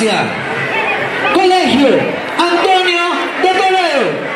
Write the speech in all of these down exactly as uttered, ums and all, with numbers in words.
Gracias. Colegio Antonio de Toledo.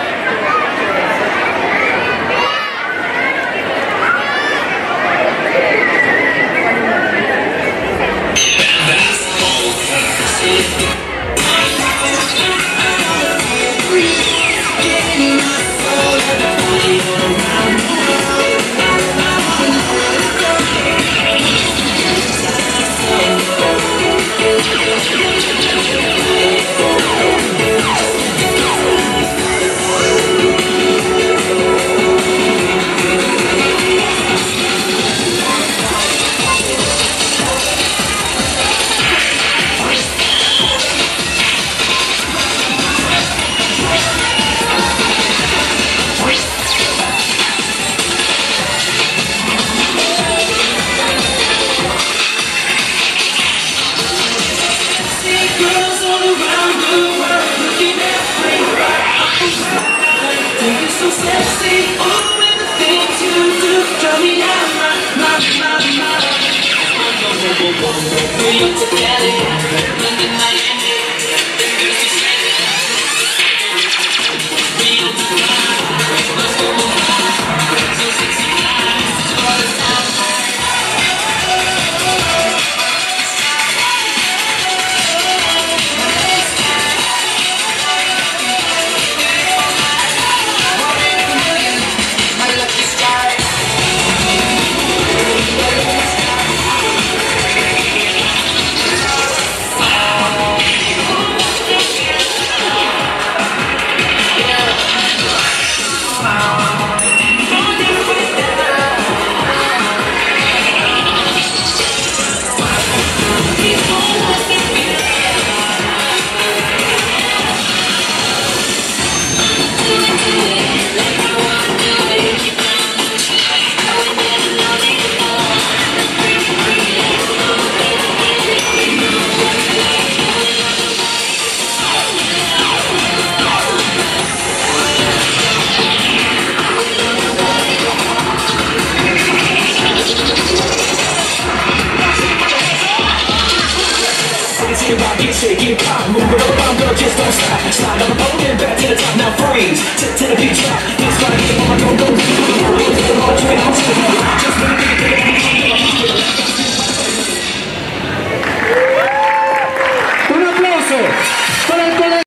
So sexy, oh, and the things you do drive me out my, my, my, my. New York to Cali, London, Miami, the girls you say Rio to Dubai, Moscow, Mumbai, so sexy guys, all the time. Rock it, shake it, pop, move it around, girl, just don't stop. Slide on the pole and back to the top, now freeze. To, to the beat drop, it's gonna get on my go, go, go. Un applauso para el colegio.